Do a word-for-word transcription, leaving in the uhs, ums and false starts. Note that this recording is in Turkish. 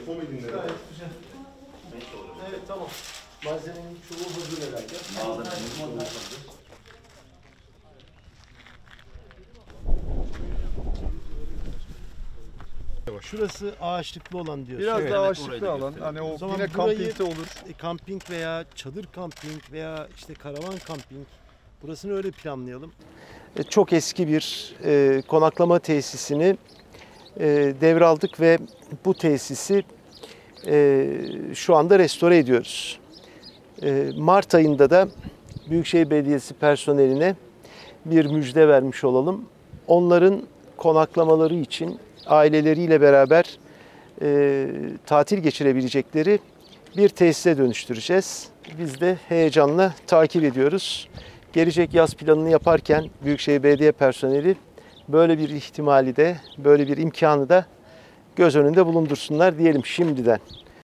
komedinleri. Gayet güzel. Evet tamam. Malzemenin çoğu hazır herhalde. Malzemenin çoğu hazır. Şurası ağaçlıklı olan diyorsun. Biraz Evet. daha evet, ağaçlıklı orayı da alan. gösterelim. Hani o O zaman yine burayı- kampingde olur. E, kamping veya çadır kamping veya işte karavan kamping. Burasını öyle planlayalım. E, Çok eski bir e, konaklama tesisini e, devraldık ve bu tesisi e, şu anda restore ediyoruz. E, Mart ayında da Büyükşehir Belediyesi personeline bir müjde vermiş olalım. Onların konaklamaları için aileleriyle beraber e, tatil geçirebilecekleri bir tesise dönüştüreceğiz. Biz de heyecanla takip ediyoruz. Gelecek yaz planını yaparken Büyükşehir Belediye personeli böyle bir ihtimali de, böyle bir imkanı da göz önünde bulundursunlar diyelim şimdiden.